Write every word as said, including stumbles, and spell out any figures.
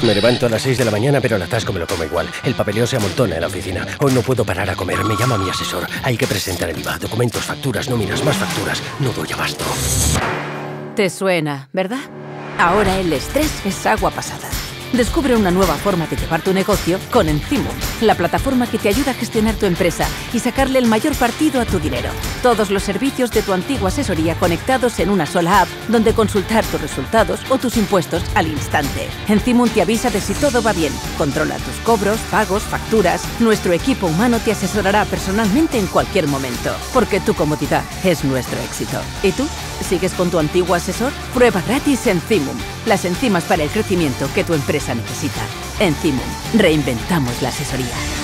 Me levanto a las seis de la mañana, pero el atasco me lo como igual. El papeleo se amontona en la oficina. Hoy no puedo parar a comer. Me llama mi asesor. Hay que presentar el I V A, documentos, facturas, nóminas, más facturas. No doy abasto. Te suena, ¿verdad? Ahora el estrés es agua pasada. Descubre una nueva forma de llevar tu negocio con Encimum, la plataforma que te ayuda a gestionar tu empresa y sacarle el mayor partido a tu dinero. Todos los servicios de tu antigua asesoría conectados en una sola app, donde consultar tus resultados o tus impuestos al instante. Encimum te avisa de si todo va bien, controla tus cobros, pagos, facturas. Nuestro equipo humano te asesorará personalmente en cualquier momento, porque tu comodidad es nuestro éxito. ¿Y tú? ¿Sigues con tu antiguo asesor? Prueba gratis Encimum, las enzimas para el crecimiento que tu empresa necesita. Encimum, reinventamos la asesoría.